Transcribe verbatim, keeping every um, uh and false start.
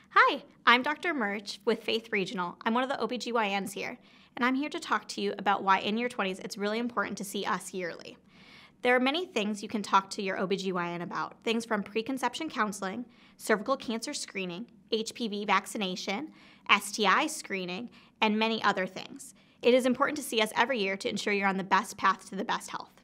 Hi, I'm Doctor Mirch with Faith Regional. I'm one of the O B G Y Ns here, and I'm here to talk to you about why in your twenties it's really important to see us yearly. There are many things you can talk to your O B G Y N about, things from preconception counseling, cervical cancer screening, H P V vaccination, S T I screening, and many other things. It is important to see us every year to ensure you're on the best path to the best health.